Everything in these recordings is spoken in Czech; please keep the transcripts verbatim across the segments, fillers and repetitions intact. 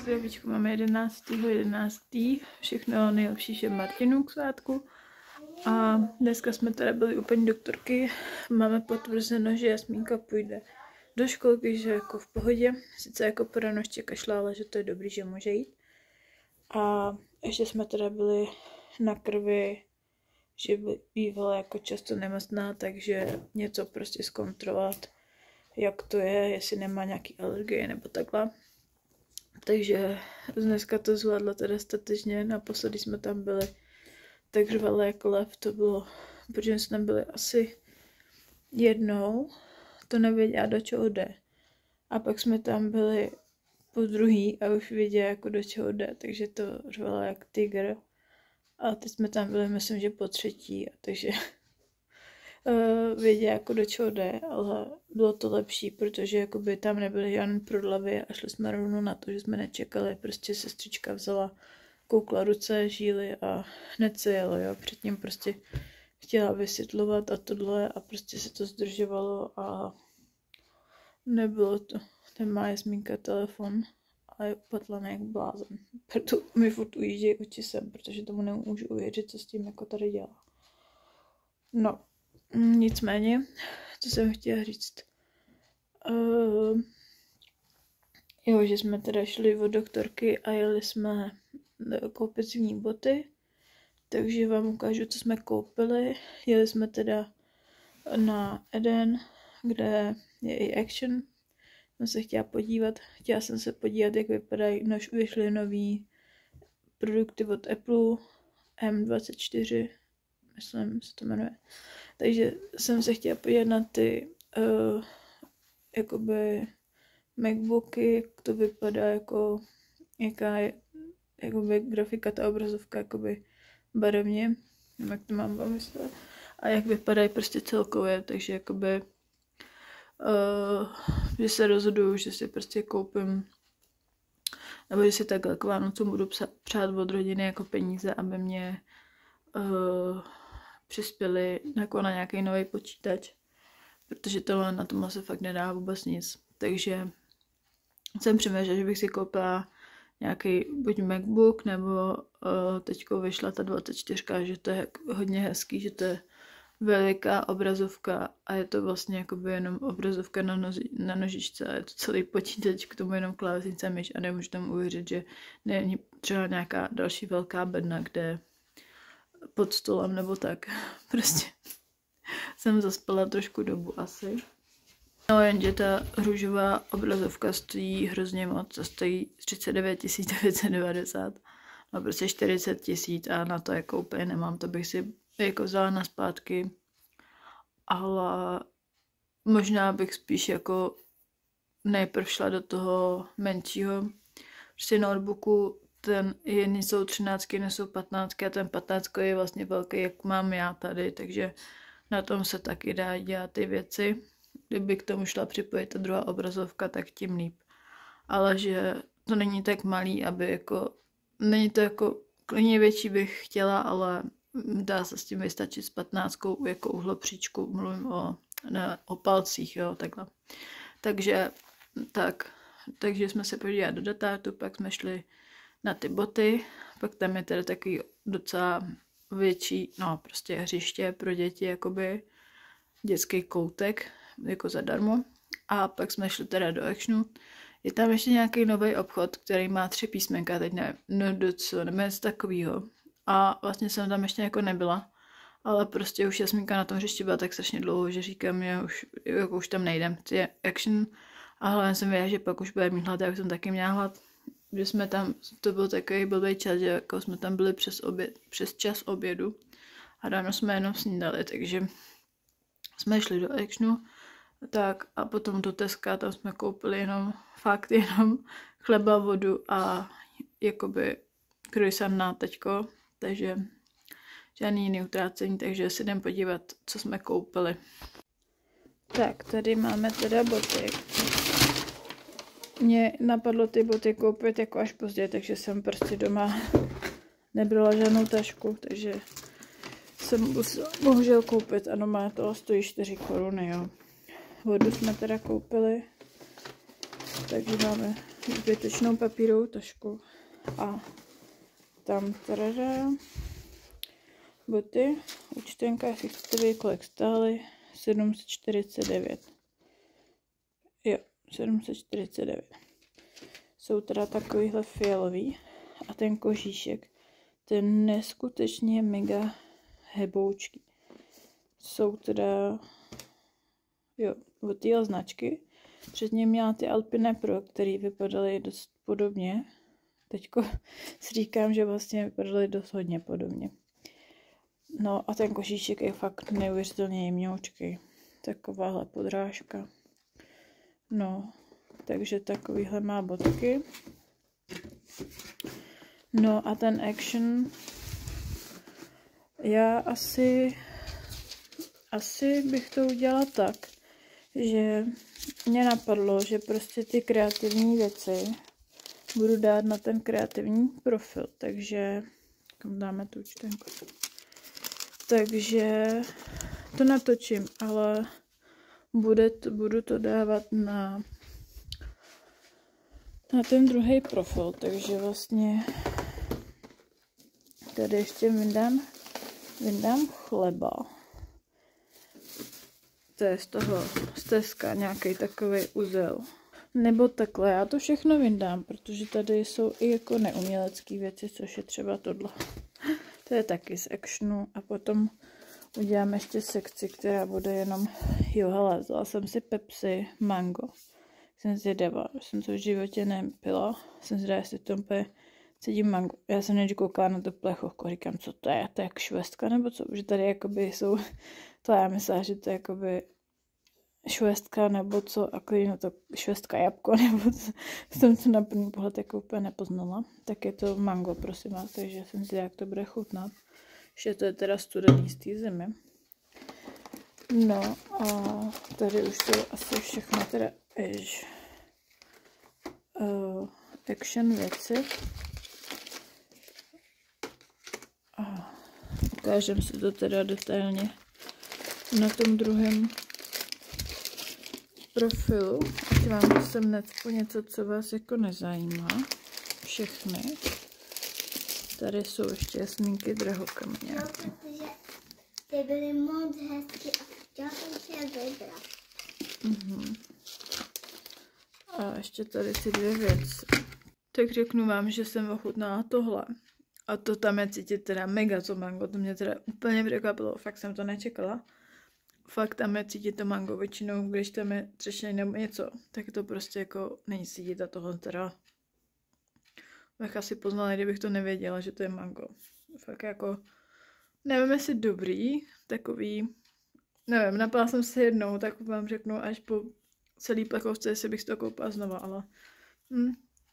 zdravíčku, máme jedenáctého jedenáctého Všechno nejlepší všem Martinů k svátku. A dneska jsme teda byli u paní doktorky. Máme potvrzeno, že Jasmínka půjde do školky, že jako v pohodě. Sice jako po ranoště kašla, ale že to je dobrý, že může jít. A ještě jsme teda byli na krvi, že bývala jako často nemocná, takže něco prostě zkontrolovat, jak to je, jestli nemá nějaký alergie nebo takhle. Takže dneska to zvládla teda statečně. Naposledy jsme tam byli tak řvali jako lev, to bylo, protože jsme byli asi jednou, to nevěděla, do čeho jde. A pak jsme tam byli po druhý a už věděla, jako do čeho jde, takže to řvala jak tygr. A teď jsme tam byli, myslím, že po třetí, takže uh, věděla, jako do čeho jde, ale bylo to lepší, protože jakoby tam nebyly žádné prodlavy a šli jsme rovnou na to, že jsme nečekali, prostě sestřička vzala, koukla ruce, žíly a hned se jelo, jo. Předtím prostě chtěla vysvětlovat a tohle a prostě se to zdržovalo a nebylo to. Ten má Jasmínka telefon a je upatlaný jak blázen. Proto mi furt ujíždějí oči sem, protože tomu nemůžu uvěřit, co s tím jako tady dělá. No, nicméně, co jsem chtěla říct. Uh, jo, že jsme teda šli od doktorky a jeli jsme koupit zimní boty, takže vám ukážu, co jsme koupili. Jeli jsme teda na Eden, kde je i Action. Jsem se chtěla podívat, chtěla jsem se podívat, jak vypadají, nož vyšly nový produkty od Apple, M dvacet čtyři, myslím, se to jmenuje. Takže jsem se chtěla podívat na ty uh, jakoby MacBooky, jak to vypadá, jako jaká je jakoby grafika, ta obrazovka jakoby barevně, nevím, jak to mám vymyslet, a jak vypadají prostě celkově, takže jakoby uh, že se rozhoduju, že si prostě koupím, nebo že si takhle k Vánocům budu přát od rodiny jako peníze, aby mě uh, přispěli jako na nějaký nový počítač, protože tohle na tomhle se fakt nedá vůbec nic, takže jsem přemýšlela, že bych si koupila nějaký buď MacBook, nebo uh, teďko vyšla ta dvacet čtyři, že to je hodně hezký, že to je veliká obrazovka a je to vlastně jakoby jenom obrazovka na, noži, na nožičce a je to celý počítač, k tomu jenom klávesnice myš a nemůžu tam uvěřit, že není třeba nějaká další velká bedna, kde pod stolem nebo tak. Prostě jsem zaspala trošku dobu asi. No jenže ta růžová obrazovka stojí hrozně moc, to stojí třicet devět tisíc devět set devadesát, no prostě čtyřicet tisíc a na to jako úplně nemám, to bych si jako vzala na zpátky, ale možná bych spíš jako nejprv šla do toho menšího, prostě notebooku, ten jedni jsou třináctky, jedni jsou patnáctky a ten patnáctky je vlastně velký, jak mám já tady, takže na tom se taky dá dělat ty věci. Kdyby k tomu šla připojit ta druhá obrazovka, tak tím líp. Ale že to není tak malý, aby jako, není to jako, klidně větší bych chtěla, ale dá se s tím vystačit s patnáctkou jako uhlopříčku, mluvím o, ne, o palcích, jo, takhle. Takže, tak, takže jsme se podívali do datátu, pak jsme šli na ty boty, pak tam je teda takový docela větší, no prostě hřiště pro děti, jakoby dětský koutek, jako zadarmo. A pak jsme šli teda do Actionu. Je tam ještě nějaký nový obchod, který má tři písmenka, teď nevím, no do co, nebo něco takovýho. A vlastně jsem tam ještě jako nebyla, ale prostě už Jasmínka na tom hřišti byla tak strašně dlouho, že říkám, že už, jako už tam nejdem. To je Action a hlavně jsem věděla, že pak už bude mít hlad, jak jsem taky měla hlad. Že jsme tam, to byl takový blbý čas, že jako jsme tam byli přes, oběd, přes čas obědu a ráno jsme jenom snídali, takže jsme šli do Actionu. Tak a potom do Teska, tam jsme koupili jenom, fakt jenom chleba, vodu a jakoby croissant na teďko, takže žádný jiný utrácení, takže si jdem podívat, co jsme koupili. Tak, tady máme teda boty. Mně napadlo ty boty koupit jako až pozdě, takže jsem prostě doma nebrala žádnou tašku, takže jsem musela bohužel koupit a doma to stojí čtyři koruny, jo. Vodu jsme teda koupili, takže máme zbytečnou papírovou tašku. A tam teda boty, účtenka, jestli chcete vědět, kolik stály, sedm set čtyřicet devět. Jo, sedm set čtyřicet devět. Jsou teda takovýhle fialový a ten kožíšek, ten neskutečně mega heboučký. Jsou teda, jo, od téhle značky. Předtím měla ty Alpine Pro, které vypadaly dost podobně. Teďko si říkám, že vlastně vypadaly dost hodně podobně. No a ten kožíšek je fakt neuvěřitelně jemňoučký. Takováhle podrážka. No, takže takovýhle má bodky. No a ten Action, já asi, asi bych to udělala tak, že mě napadlo, že prostě ty kreativní věci budu dát na ten kreativní profil, takže kam dáme tu účtenku. Takže to natočím, ale bude to, budu to dávat na, na ten druhý profil, takže vlastně tady ještě vyndám, vyndám chleba. To je z toho stezka, nějaký takový uzel. Nebo takhle, já to všechno vyndám, protože tady jsou i jako neumělecké věci, což je třeba tohle. To je taky z Actionu a potom uděláme ještě sekci, která bude jenom, jo hele, vzala jsem si Pepsi Mango. Jsem zvědavá, jsem to v životě nepila, jsem zvědavá, jestli to úplně cítím mango. Já jsem než koukala na to plechovku, říkám, co to je, to je jak švestka nebo co, že tady jakoby jsou, to já myslela, že to je jakoby švestka nebo co, a klidně to švestka jabko, nebo co, jsem to na první pohled jako úplně nepoznala. Tak je to mango, prosím vás, takže jsem si jak to bude chutnat. Že to je teda studený z té zimy. No a tady už jsou asi všechno teda jež, uh, Action věci. A ukážem si to teda detailně na tom druhém profilu. Ať vám sem necpu něco, co vás jako nezajímá. Všechny. Tady jsou ještě Jasmínky drahokameně. No, protože ty byly moc hezky a chtěla jsem si je vybrat. Mhm. A ještě tady ty dvě věci. Tak řeknu vám, že jsem ochutnala tohle. A to tam je cítit teda mega to mango. To mě teda úplně překvapilo. Fakt jsem to nečekala. Fakt tam je cítit to mango. Většinou, když tam je třešení nebo něco, tak to prostě jako není cítit a tohle teda bych asi poznala, kdybych to nevěděla, že to je mango. Fakt jako, nevím, jestli dobrý, takový, nevím, napila jsem se jednou, tak vám řeknu až po celý plechovce, jestli bych to koupila znova, ale hm.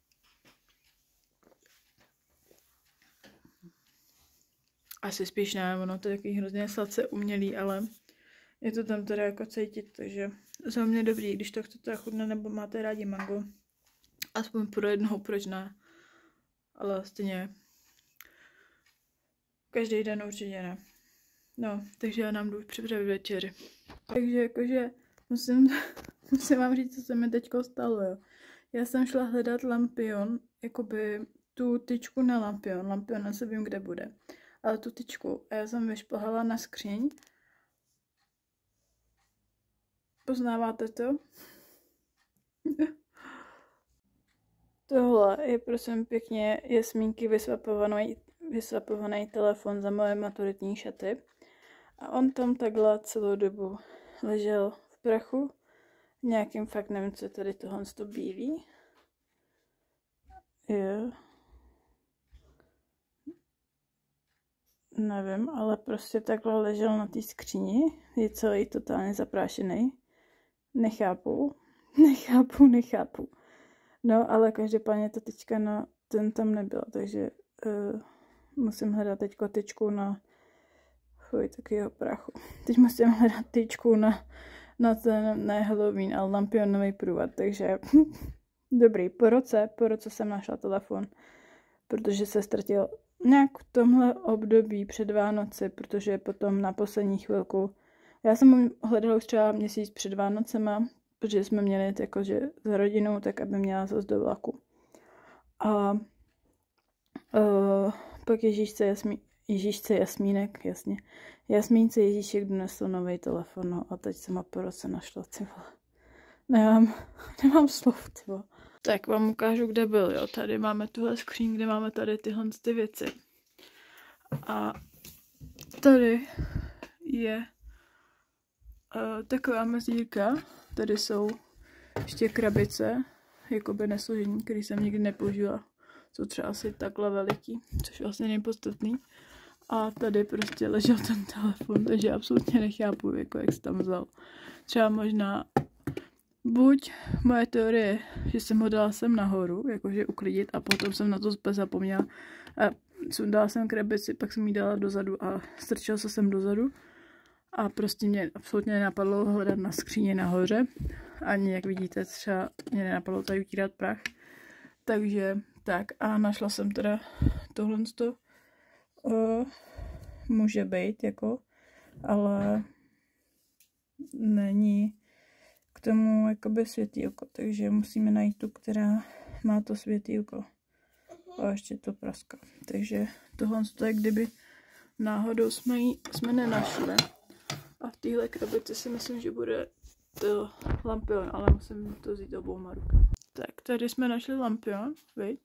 Asi spíš ne, ono to je takový hrozně sladce umělý, ale je to tam teda jako cítit, takže za mě dobrý, když to chcete chutnat nebo máte rádi mango, aspoň pro jednoho, proč ne. Ale stejně každý den určitě ne. No, takže já nám jdu připravit večeři. Takže jakože musím, musím vám říct, co se mi teďko stalo, jo. Já jsem šla hledat lampion, jakoby tu tyčku na lampion. Lampion asi vím, kde bude. Ale tu tyčku. A já jsem vyšplhala na skříň. Poznáváte to? Tohle je prosím pěkně Jasmínky vysvapovaný, vysvapovaný telefon za moje maturitní šaty. A on tam takhle celou dobu ležel v prachu. Nějakým fakt nevím, co je tady tohle to bílý. Jo. Nevím, ale prostě takhle ležel na té skříni. Je celý totálně zaprášený. Nechápu. Nechápu, nechápu. No, ale každopádně ta tyčka na ten tam nebyla, takže uh, musím hledat teďko tyčku na fuj, takového prachu. Teď musím hledat tyčku na, na ten, ne Halloween, ale lampionový průvod, takže dobrý, po roce, po roce jsem našla telefon, protože se ztratil nějak v tomhle období před Vánoci, protože potom na poslední chvilku, já jsem ho hledala už třeba měsíc před Vánocema, protože jsme měli jít jakože za rodinou, tak aby měla zase do vlaku. A uh, pak Ježíšce, Jasmí, Ježíšce Jasmínek, jasně, Jasmínce Ježíšek donesl nový telefon, no a teď jsem ho po roce našla, ty vole. Nemám, nemám slov, ty vole. Tak vám ukážu, kde byl, jo. Tady máme tuhle skříň, kde máme tady tyhle ty věci. A tady je uh, taková mezírka. Tady jsou ještě krabice, jakoby nesložení, který jsem nikdy nepoužila. Jsou třeba asi takhle veliký, což vlastně nejpodstatný. A tady prostě ležel ten telefon, takže absolutně nechápu, jako jak se tam vzal. Třeba možná buď moje teorie, že jsem ho dala sem nahoru, jakože uklidit, a potom jsem na to zase zapomněla. A sundala jsem krabici, pak jsem ji dala dozadu a strčila se sem dozadu. A prostě mě absolutně nenapadlo hledat na skříně nahoře. Ani, jak vidíte, třeba mě nenapadlo tady utírat prach. Takže tak, a našla jsem teda tohle to. Uh, může být, jako, ale není k tomu jakoby světýlko, takže musíme najít tu, která má to světýlko. A ještě to praská. Takže tohle je, kdyby náhodou jsme, jí, jsme nenašli. A v téhle krabici si myslím, že bude to lampion, ale musím to vzít obouma rukama. Tak, tady jsme našli lampion, viď?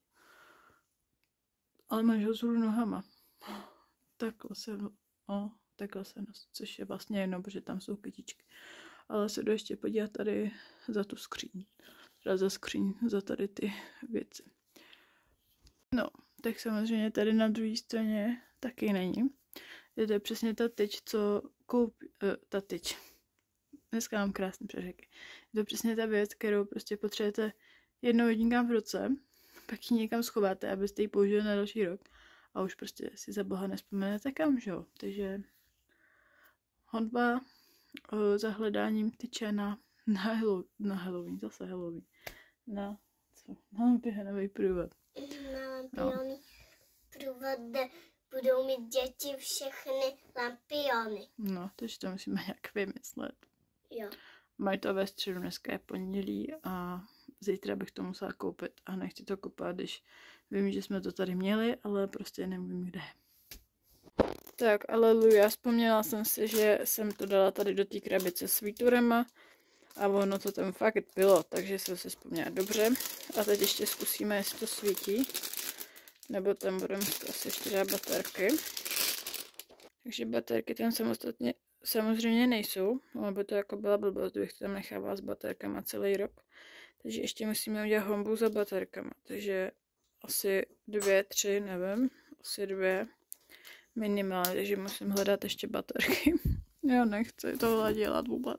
Ale máš ho vzhůru nohama. Takhle se, o, takhle se nos, což je vlastně jedno, protože tam jsou kytičky. Ale se jdu ještě podívat tady za tu skříň. Teda za skříň, za tady ty věci. No, tak samozřejmě tady na druhé straně taky není. Je to přesně ta tyč, co koupí, uh, ta tyč. Dneska mám krásný přeřeky. Je to přesně ta věc, kterou prostě potřebujete jednou jedinkám v roce, pak ji někam schováte, abyste ji použili na další rok. A už prostě si za boha nevzpomenete kam, že jo. Takže honba uh, za hledáním tyče na, na, Halloween, na Halloween, zase Halloween. Na co? Na lampionový průvod. Na lampionový průvod, kde budou mít děti všechny lampiony. No, takže to musíme nějak vymyslet. Jo. Mají to ve středu, dneska je pondělí a zítra bych to musela koupit a nechci to kupovat, když vím, že jsme to tady měli, ale prostě nevím kde. Tak, aleluja, vzpomněla jsem si, že jsem to dala tady do té krabice s výturema a ono to tam fakt bylo, takže jsem si vzpomněla dobře. A teď ještě zkusíme, jestli to svítí, nebo tam budeme asi ještě dát baterky. Takže baterky tam samostatně samozřejmě nejsou, aby to jako byla blbost, kdybych to tam nechávala s baterkama celý rok. Takže ještě musíme udělat honbu za baterkama. Takže asi dvě, tři, nevím, asi dvě minimálně, takže musím hledat ještě baterky. Já nechci tohle dělat vůbec.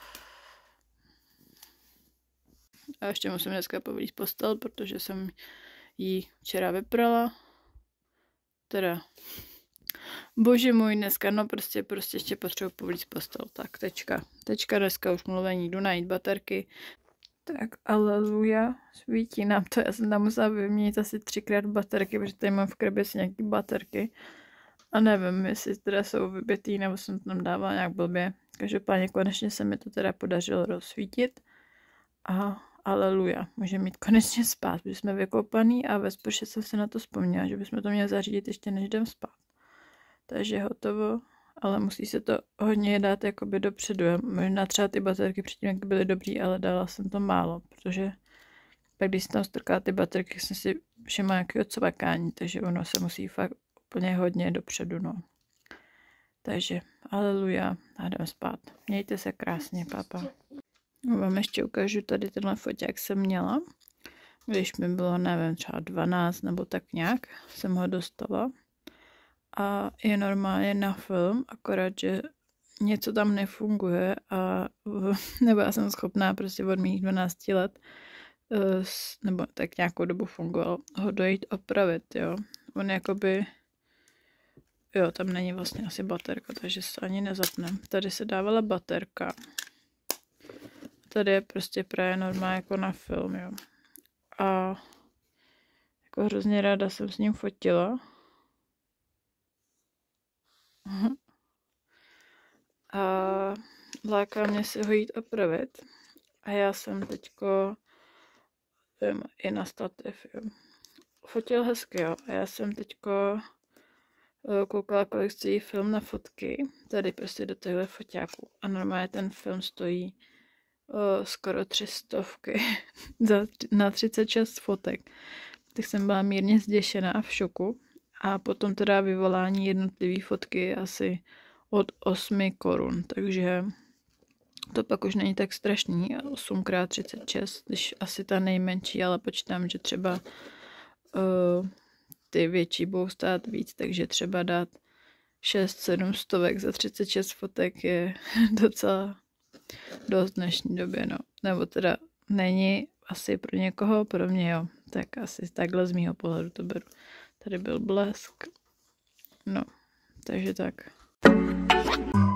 A ještě musím dneska povlíct postel, protože jsem ji včera vyprala. Teda, bože můj, dneska, no prostě, prostě ještě potřebuji povlíct postel. Tak, tečka. Tečka, dneska už mluvení, jdu najít baterky. Tak, aleluja, svítí nám to. Já jsem tam musela vyměnit asi třikrát baterky, protože tady mám v krabici nějaký baterky. A nevím, jestli teda jsou vybitý, nebo jsem to tam dávala nějak blbě. Každopádně konečně se mi to teda podařilo rozsvítit. A aleluja, můžeme mít konečně spát, protože jsme vykoupaný a ve sprše jsem se na to vzpomněla, že bychom to měli zařídit ještě než jdem spát. Takže hotovo, ale musí se to hodně dát jakoby dopředu. Možná třeba ty baterky předtím byly dobrý, ale dala jsem to málo, protože pak když jsem tam strkala ty baterky, jsem si všimla nějakého cvakání, takže ono se musí fakt úplně hodně dopředu, no. Takže aleluja, a jdem spát. Mějte se krásně, papa. Vám ještě ukážu tady tenhle foťák jsem měla, když mi bylo, nevím, třeba dvanáct nebo tak nějak, jsem ho dostala. A je normálně na film, akorát, že něco tam nefunguje a nebo já jsem schopná prostě od mých dvanácti let, nebo tak nějakou dobu fungoval, ho dojít opravit, jo. On jakoby, jo, tam není vlastně asi baterka, takže se ani nezapne. Tady se dávala baterka. Tady je prostě právě normálně jako na film, jo. A jako hrozně ráda jsem s ním fotila. A láká mě si ho jít opravit. A já jsem teďko, vím, i na stativ, jo. Fotil hezky, jo. A já jsem teďko koukala, kolik stojí film na fotky, tady prostě do těchto foťáků. A normálně ten film stojí o, skoro tři stovky za, na třicet šest fotek. Tak jsem byla mírně zděšená a v šoku. A potom teda vyvolání jednotlivé fotky asi od osmi korun, takže to pak už není tak strašný. osm krát třicet šest, když asi ta nejmenší, ale počítám, že třeba uh, ty větší budou stát víc, takže třeba dát šest sedm stovek za třicet šest fotek je docela dost v dnešní době, no. Nebo teda není asi pro někoho, pro mě jo. Tak asi takhle z mýho pohledu to beru. Tady byl blesk. No, takže tak.